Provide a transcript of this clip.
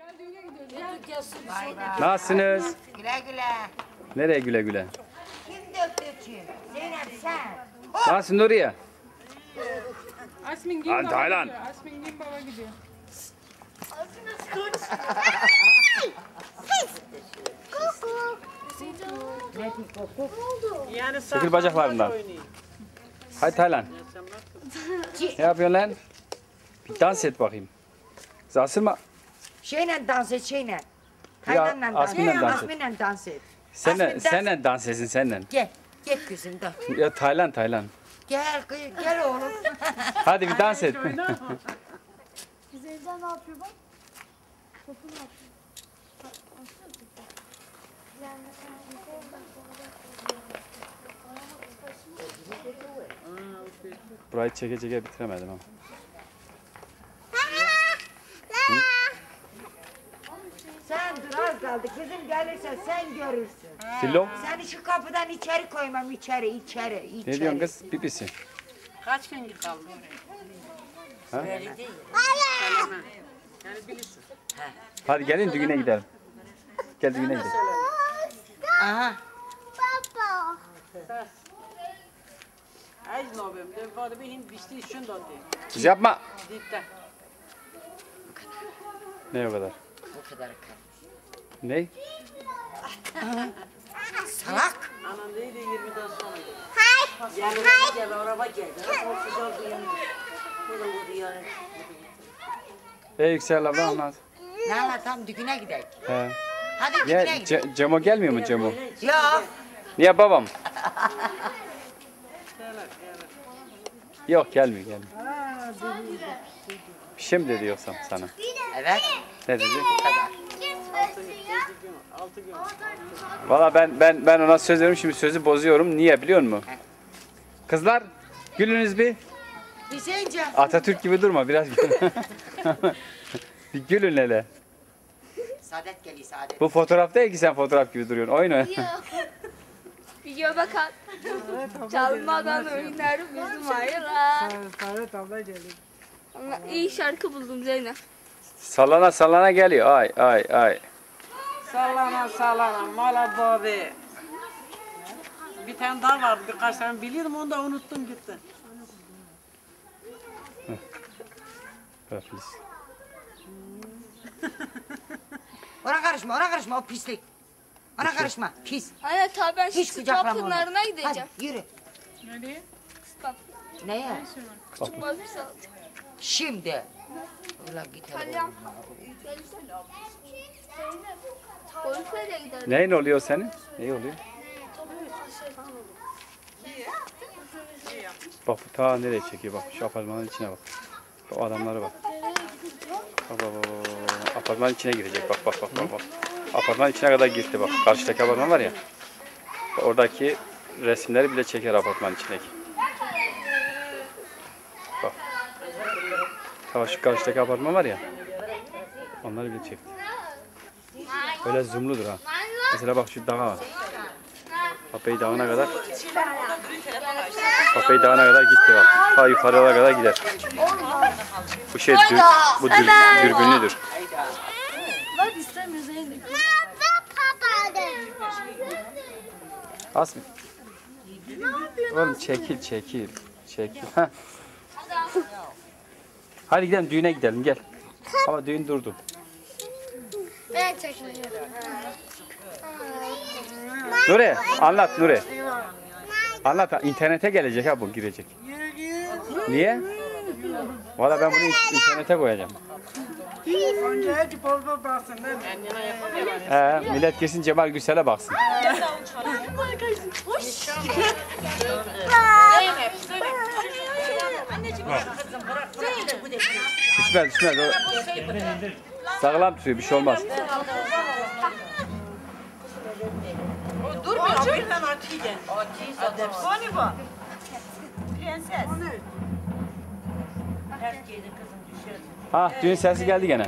Nasılsınız? Güle güle. Nereye güle güle? Kim döktü ki? Zeynep sen. Nasılsın Nuriye? Asmin Gim Hadi baba Taylan. gidiyor. Asmin Gim baba gidiyor. Çekil bacaklarından. Hadi Taylan. Ne yapıyorsun lan? Bir dans et bakayım. Kız asılma. Şeyle dans et şeyle. Ya, Taylan'la dans et. Asmin'le dans et. Asmin'le dans et. Senle dans etsin senle. Gel. Gel kızım da. Ya Taylan. Gel gel oğlum. Hadi bir dans et. Güzelden ne yapıyor bak? Topu ne yapıyor? Burayı çeke bitiremedim ama. Sen dur az kaldı. Kızım gelirse sen görürsün. Filo. Seni şu kapıdan içeri koymam içeri. Ne diyorsun kız? Bibisi. Kaç gün kaldı oraya? Ha? Öyle değil. Yani bilirsin. Hadi gelin düğüne gidelim. Gel düğüne gidelim. Aha. Aç ne yapayım? De var benim bişti şunu da diye. Kız yapma. Dipte. Ne o kadar? Bu kadar kal. Ne? Salak. Anam dedi 20'den sonra. Gel araba geldi. O sıcak uyandı. Bu da vuruyor. Yüksel abla anlat. Ne anlatam düğüne gidelim. He. Hadi düğüne Niye? gidelim. Cemo gelmiyor mu Cemo? Yok. Niye babam? Yok gelmiyor. Bir şey mi dedi yoksa sana? Evet. Ne dedi? Bu kadar. 6 gün. Valla ben ona söz veriyorum, şimdi sözü bozuyorum. Niye biliyor musun? Kızlar gülünüz bir. Hüseyin'cim. Atatürk gibi durma biraz gülün. Bir gülün hele. Saadet geliyor Saadet. Bu fotoğraf değil ki sen fotoğraf gibi duruyorsun. Oyna. Video bakan. Çalmadan oynar bizim ayılar. Saadet abla geliyor. Ama iyi şarkı buldum Zeynep. Sallana geliyor. Ay. Sallana. Mala babi. Bir tane daha vardı birkaç tane biliyordum onu da unuttum gitti. Öpürüz. Ona karışma o pislik. Ona karışma pis. Anne tabi ben Hiç şu kucaklama onu. kapınlarına gideceğim. Hadi yürü. Nereye? Bak, Neye? küçük boy bir saat. Şimdi. Ulan git hele. Kalem. Golfe de gidelim. Neyin oluyor senin? Ne oluyor? Bak bu ta nereye çekiyor bak. Şu apartmanın içine bak. Bu adamlara bak. Bak. Apartmanın içine girecek bak. Apartmanın içine kadar gitti bak. Karşıdaki apartman var ya. Oradaki resimleri bile çeker apartmanın içindeki. Bak. Şu karşıdaki apartman var ya. Onları bile çekti. Böyle zoomludur ha. Mesela bak şu dağa var. Papayı Dağı'na kadar. Papayı Dağı'na kadar gitti bak. Ta yukarıya kadar gider. Bu şey dürbünlüdür. Bak istemiyor Zeynep. Asmi. Oğlum çekil. Heh. Hadi gidelim düğüne gidelim gel. Ama düğün durdu. Ben çekmiyorum. Nuri anlat Nuri. Anlat internete gelecek ha bu girecek. Niye? Valla ben bunu internete koyacağım. Önce hadi bol bol baksın. Millet girsin Cemal Gürsel'e baksın. Düşmez. O sağlam tutuyor bir şey olmaz. Durmuyor. Birden artık gel. Soni bu. Prenses. Ters giydi kızım düşüyor. Ha düğün sesi geldi gene.